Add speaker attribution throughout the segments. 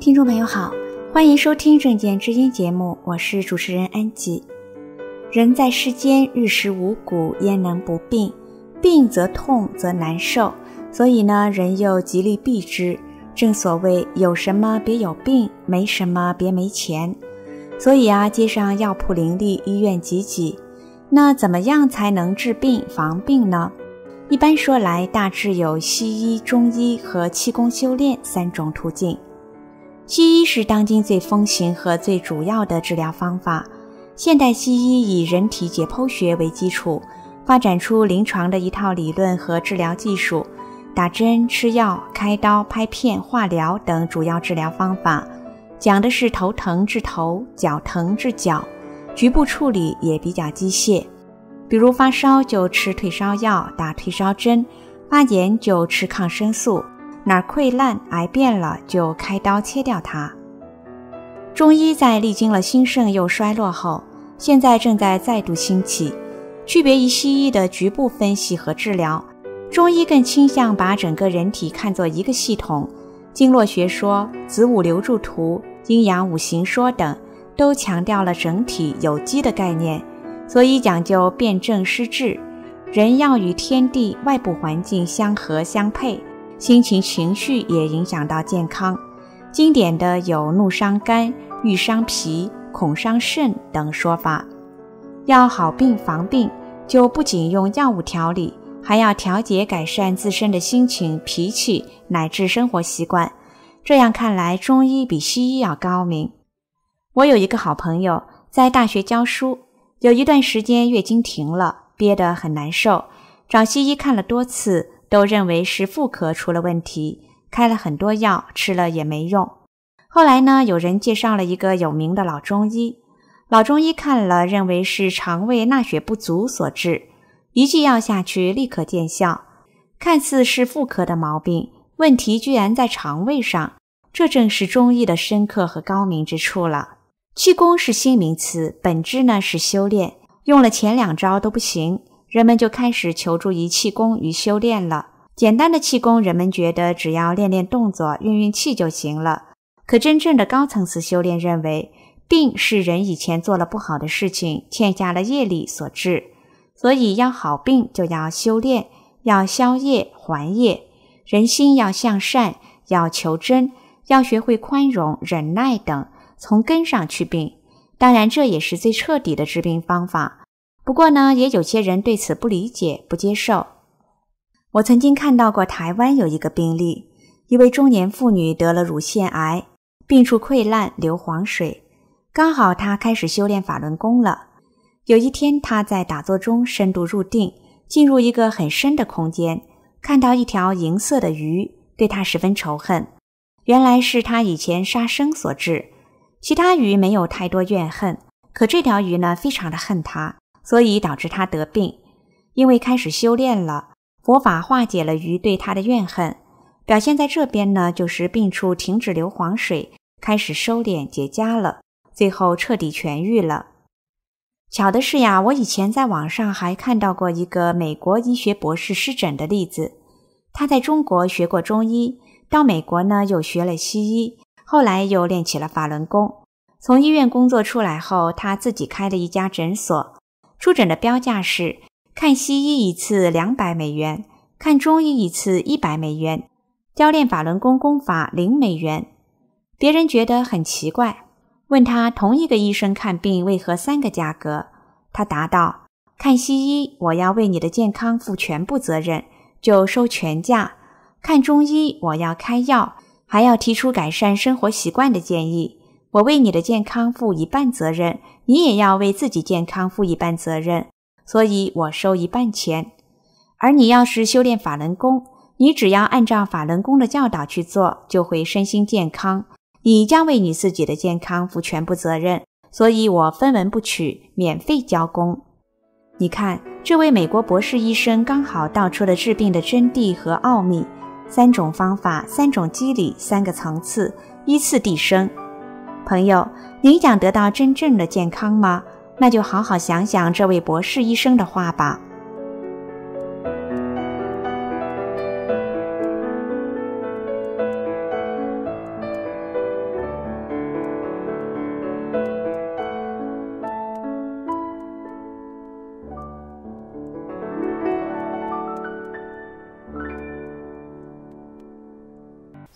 Speaker 1: 听众朋友好，欢迎收听正见之音节目，我是主持人安吉。人在世间，日食五谷，焉能不病？病则痛则难受，所以呢，人又极力避之。正所谓有什么别有病，没什么别没钱。所以街上药铺林立，医院济济。那怎么样才能治病防病呢？一般说来，大致有西医、中医和气功修炼三种途径。西医是当今最风行和最主要的治疗方法。现代西医以人体解剖学为基础，发展出临床的一套理论和治疗技术，打针、吃药、开刀、拍片、化疗等主要治疗方法，讲的是头疼治头，脚疼治脚，局部处理也比较机械。比如发烧就吃退烧药，打退烧针，发炎就吃抗生素，哪儿溃烂癌变了就开刀切掉它。中医在历经了兴盛又衰落后，现在正在再度兴起。区别于西医的局部分析和治疗，中医更倾向把整个人体看作一个系统。经络学说、子午流注图、阴阳五行说等都强调了整体有机的概念，所以讲究辨证施治。人要与天地外部环境相合相配，心情情绪也影响到健康。经典的有怒伤肝、郁伤脾、恐伤肾等说法。要好病防病，就不仅用药物调理，还要调节改善自身的心情、脾气乃至生活习惯。这样看来，中医比西医要高明。我有一个好朋友在大学教书，有一段时间月经停了，憋得很难受，找西医看了多次，都认为是妇科出了问题，开了很多药，吃了也没用。后来呢，有人介绍了一个有名的老中医，老中医看了认为是肠胃纳血不足所致，一剂药下去立刻见效。看似是妇科的毛病，问题居然在肠胃上，这正是中医的深刻和高明之处了。气功是新名词，本质呢是修炼，用了前两招都不行，人们就开始求助于气功与修炼了。简单的气功，人们觉得只要练练动作、运运气就行了。可真正的高层次修炼认为，病是人以前做了不好的事情，欠下了业力所致。所以要好病就要修炼，要消业还业，人心要向善，要求真，要学会宽容、忍耐等，从根上去病。当然这也是最彻底的治病方法。不过呢，也有些人对此不理解、不接受。我曾经看到过台湾有一个病例，一位中年妇女得了乳腺癌，病处溃烂流黄水，刚好她开始修炼法轮功了。有一天她在打坐中深度入定，进入一个很深的空间，看到一条银色的鱼，对她十分仇恨。原来是她以前杀生所致，其他鱼没有太多怨恨，可这条鱼呢非常的恨她，所以导致她得病。因为开始修炼了，佛法化解了鱼对她的怨恨，表现在这边呢，就是病处停止流黄水，开始收敛结痂了，最后彻底痊愈了。巧的是我以前在网上还看到过一个美国医学博士湿疹的例子。他在中国学过中医，到美国呢又学了西医，后来又练起了法轮功。从医院工作出来后，他自己开了一家诊所，出诊的标价是看西医一次200美元，看中医一次100美元，教练法轮功功法0美元。别人觉得很奇怪，问他同一个医生看病为何3个价格？他答道，看西医我要为你的健康负全部责任，就收全价；看中医我要开药，还要提出改善生活习惯的建议，我为你的健康负一半责任，你也要为自己健康负一半责任，所以我收一半钱。而你要是修炼法轮功，你只要按照法轮功的教导去做，就会身心健康，你将为你自己的健康负全部责任，所以我分文不取，免费教功。你看，这位美国博士医生刚好道出了治病的真谛和奥秘，3种方法、3种机理、3个层次，依次递升。朋友，您想得到真正的健康吗？那就好好想想这位博士医生的话吧。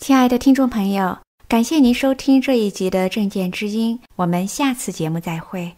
Speaker 1: 亲爱的听众朋友，感谢您收听这一集的正见之音，我们下次节目再会。